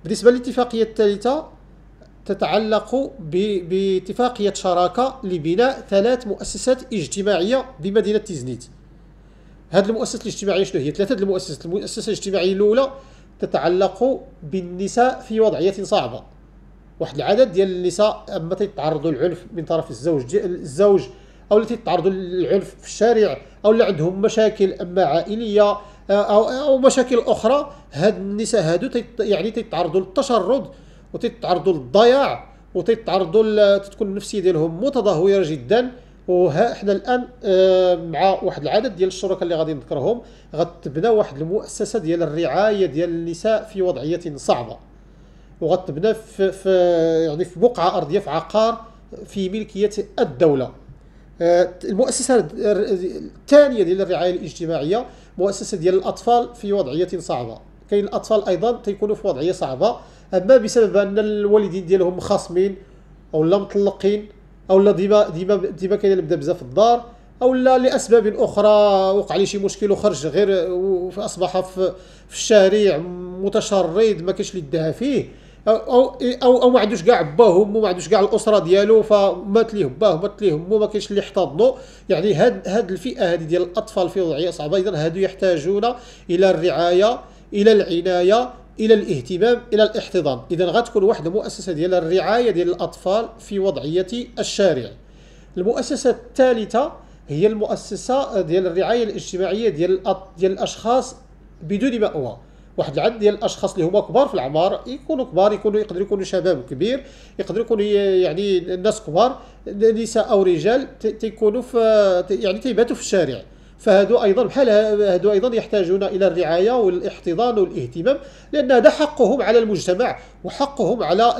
بالنسبة للاتفاقية الثالثة تتعلق باتفاقية شراكة لبناء 3 مؤسسات اجتماعية بمدينة تيزنيت. هذه المؤسسات الاجتماعية شنو هي؟ 3 المؤسسات. المؤسسة الاجتماعية الأولى تتعلق بالنساء في وضعية صعبة. واحد العدد ديال النساء اما تيتعرضوا للعنف من طرف الزوج او اللي تيتعرضوا للعنف في الشارع او اللي عندهم مشاكل اما عائليه او مشاكل اخرى. هاد النساء هادو يعني تيتعرضوا للتشرد وتيتعرضوا للضياع تتكون النفسيه ديالهم متدهوره جدا. وها احنا الان مع واحد العدد ديال الشركاء اللي غادي نذكرهم غتبنى واحد المؤسسه ديال الرعايه ديال النساء في وضعيه صعبه، وغتبنى يعني في بقعه ارضيه في عقار في ملكيه الدوله. المؤسسه الثانيه ديال الرعايه الاجتماعيه مؤسسه ديال الاطفال في وضعيه صعبه. كاين الاطفال ايضا تيكونوا في وضعيه صعبه، اما بسبب ان الوالدين ديالهم خاصمين او لا مطلقين او لا ديما كاين اللي بدا بزاف في الدار او لا لاسباب اخرى وقع ليه شي مشكل وخرج غير واصبح في الشارع متشرد ما كاينش اللي يدها فيه او ما عندوش كاع باه وامه، ما عندوش كاع الاسره ديالو، فمات ليه باه ومات ليه امه، ما كاينش اللي يحتضنه. يعني هاد الفئه هذه ديال الاطفال في وضعيه صعبه اذا هادو يحتاجون الى الرعايه، الى العنايه، الى الاهتمام، الى الاحتضان. اذا غتكون واحده مؤسسه ديال الرعايه ديال الاطفال في وضعيه الشارع. المؤسسه الثالثه هي المؤسسه ديال الرعايه الاجتماعيه ديال الاشخاص بدون مأوى. واحد العدد ديال الاشخاص اللي هما كبار في العمر، يكونوا كبار، يقدروا يكونوا شباب كبير، يقدروا يكونوا يعني الناس كبار، نساء او رجال تيكونوا في يعني تيباتوا في الشارع. فهادو ايضا بحال هادو ايضا يحتاجون الى الرعايه والاحتضان والاهتمام، لان هذا حقهم على المجتمع وحقهم على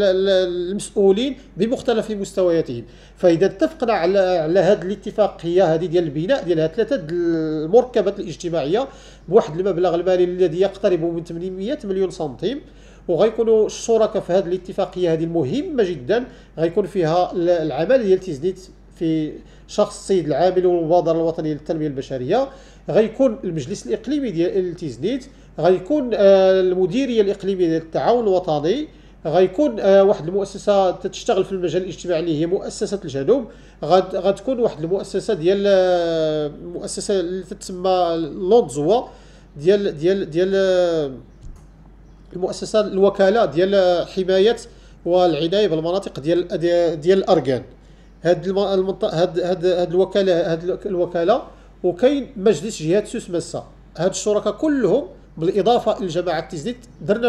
المسؤولين بمختلف مستوياتهم. فاذا اتفقنا على هذه الاتفاقيه هذه ديال البناء ديال 3 المركبات الاجتماعيه بواحد المبلغ المالي الذي يقترب من 800 مليون سنتيم، وغيكونوا الشركاء في هذه الاتفاقيه هذه المهمه جدا. غيكون فيها العمل ديال تيزنيت في شخص السيد العامل والمبادره الوطنيه للتنميه البشريه، غيكون المجلس الاقليمي ديال تيزنيت، غيكون المديريه الاقليميه ديال التعاون الوطني، غيكون واحد المؤسسه تشتغل في المجال الاجتماعي اللي هي مؤسسه الجنوب، غتكون واحد المؤسسه ديال المؤسسه اللي تتسمى لونزوا ديال المؤسسه الوكاله ديال حمايه والعنايه بالمناطق ديال الاركان. هاد الوكاله وكاين مجلس جهات سوس مسا. هاد الشركاء كلهم بالاضافه لجماعه تيزنيت درنا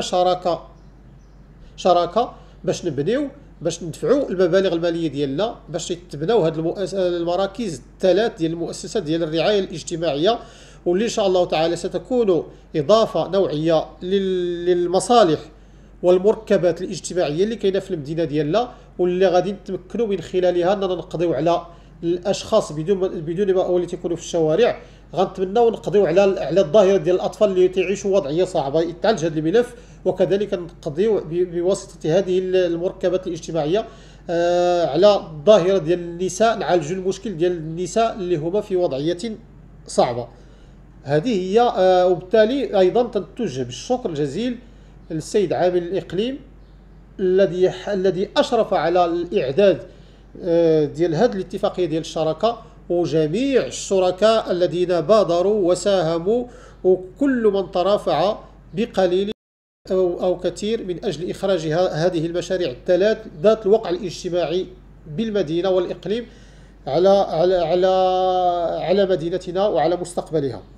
شراكه باش ندفعوا المبالغ الماليه ديالنا باش يتبناو هاد المراكز الثلاث ديال المؤسسات ديال الرعايه الاجتماعيه، واللي ان شاء الله تعالى ستكون اضافه نوعيه للمصالح والمركبات الاجتماعيه اللي كاينه في المدينه ديالنا، واللي غادي نتمكنوا من خلالها اننا نقضيو على الاشخاص بدون ما اللي تيكونوا في الشوارع. غنتمناو نقضيو على الظاهره ديال الاطفال اللي تعيشوا وضعيه صعبه، يتعالج هذا الملف، وكذلك نقضيو بواسطه هذه المركبات الاجتماعيه على الظاهره ديال النساء، نعالجوا المشكل ديال النساء اللي هما في وضعيه صعبه. هذه هي وبالتالي ايضا تنتوجه بالشكر الجزيل للسيد عامل الاقليم الذي اشرف على الاعداد ديال هذه الاتفاقيه ديال الشراكه، وجميع الشركاء الذين بادروا وساهموا، وكل من ترافع بقليل او كثير من اجل اخراج هذه المشاريع الثلاث ذات الوقع الاجتماعي بالمدينه والاقليم على مدينتنا وعلى مستقبلها.